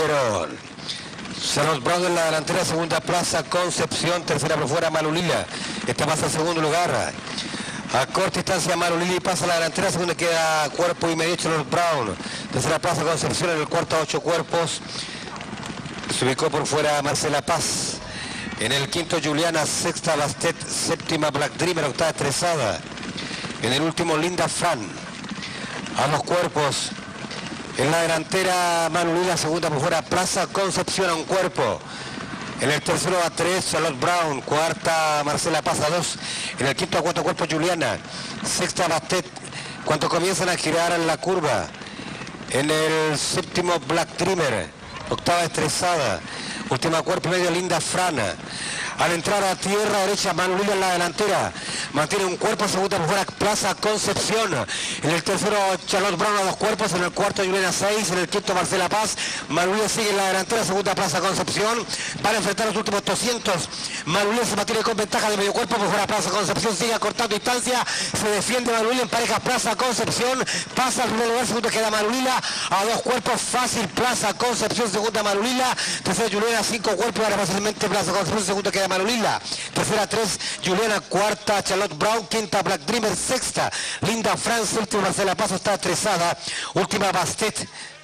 primero. Charlotte Brown en la delantera, segunda plaza Concepción, tercera por fuera Malulila. Esta pasa en segundo lugar. A corta distancia Malulila pasa a la delantera, segunda queda cuerpo y medio Charlotte Brown. Tercera plaza Concepción, en el cuarto a 8 cuerpos. Se ubicó por fuera Marcela Paz. En el quinto Juliana, sexta Bastet, séptima Black Dreamer, octava Estresada. En el último Linda Fran. Ambos cuerpos. En la delantera Manulila, segunda por fuera Plaza Concepción a un cuerpo. En el tercero a 3 Charlotte Brown, cuarta Marcela Paz a 2. En el quinto a 4 cuerpos Juliana. Sexta Bastet, cuando comienzan a girar en la curva. En el séptimo Black Dreamer, octava Estresada. Última cuerpo y medio Linda Frana. Al entrar a tierra derecha Manulila en la delantera. Mantiene un cuerpo, segunda por fuera Plaza Concepción. En el tercero Charlotte Brown a 2 cuerpos. En el cuarto Juliana 6. En el quinto Marcela Paz. Manulila sigue en la delantera, segunda Plaza Concepción. Van a enfrentar los últimos 200. Manulila se mantiene con ventaja de medio cuerpo por fuera Plaza Concepción. Sigue acortando distancia. Se defiende Manulila en pareja Plaza Concepción. Pasa al primer lugar, segundo queda Manulila. A 2 cuerpos fácil Plaza Concepción, segunda Manulila. Tercera Juliana, 5 cuerpos. Ahora fácilmente Plaza Concepción, segunda queda Manulila. Tercera 3 Juliana, cuarta Charlotte Brown, quinta Black Dreamer, sexta Linda Fran, séptima Marcela Paz, está estresada, última Bastet.